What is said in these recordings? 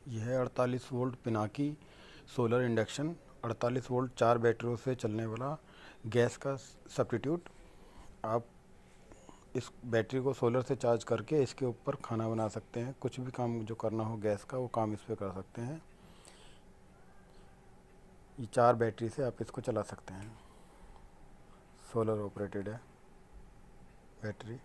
यह है 48 volt Pinaki solar induction. 48 volt 4 बैटरियों से चलने वाला गैस का सब्स्टिट्यूट। आप इस बैटरी को सोलर से चार्ज करके इसके ऊपर खाना बना सकते हैं। कुछ भी काम जो करना हो गैस का वो काम इस पे कर सकते हैं। ये 4 बैटरी से आप इसको चला सकते हैं। सोलर ऑपरेटेड है बैटरी।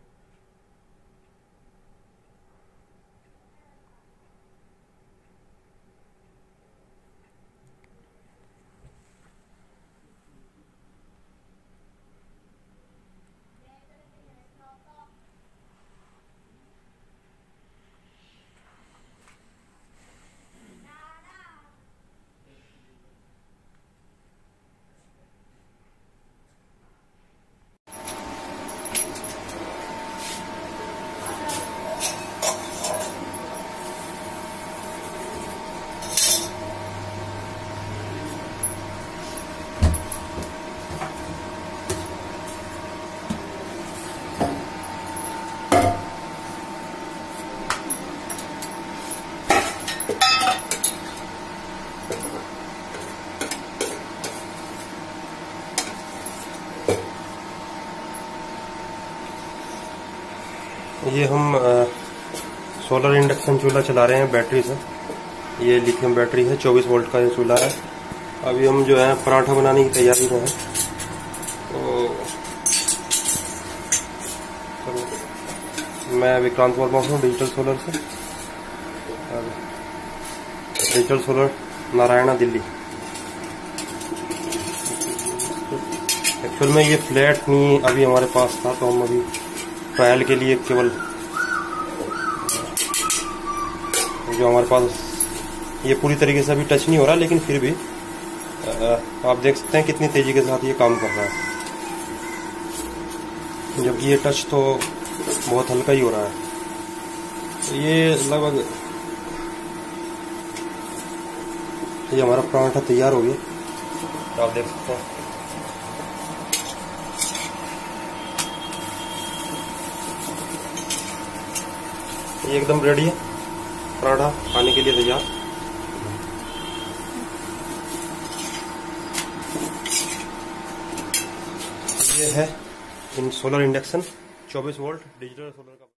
ये हम सोलर इंडक्शन चूल्हा चला रहे हैं बैटरी से। ये लिथियम बैटरी है, 24 वोल्ट का ये चूल्हा है। अभी हम जो है पराठा बनाने की तैयारी में है। तो मैं विक्रांत वर्मा हूँ डिजिटल सोलर से। Digital solar Narayana Delhi. Actual में ये फ्लैट नहीं अभी हमारे पास था, तो हम अभी ट्रायल के लिए केवल जो हमारे पास ये पूरी तरीके से अभी टच नहीं हो रहा, लेकिन फिर भी आप देख सकते हैं कितनी तेजी के साथ ये काम कर रहा है। जबकि ये टच तो बहुत हल्का ही हो रहा है। तो ये लगभग ये हमारा पराठा तैयार हो गया, तो आप देख सकते हैं। ये एकदम रेडी है, पराठा खाने के लिए तैयार। ये है इन solar induction 24 volt digital solar का।